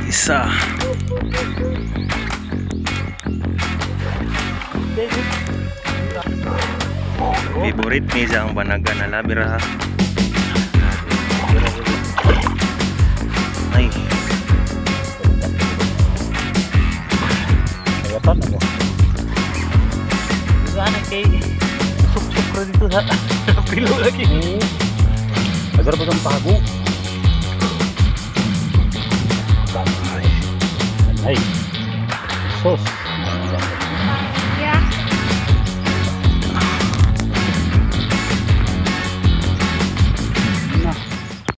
Isa. Favorite ni ang banaga na labira. Ay. Ayatan ako. Sana kay suk-suk rin dito sa pilo lagi. Agar ba itong pago? Ay. Sos.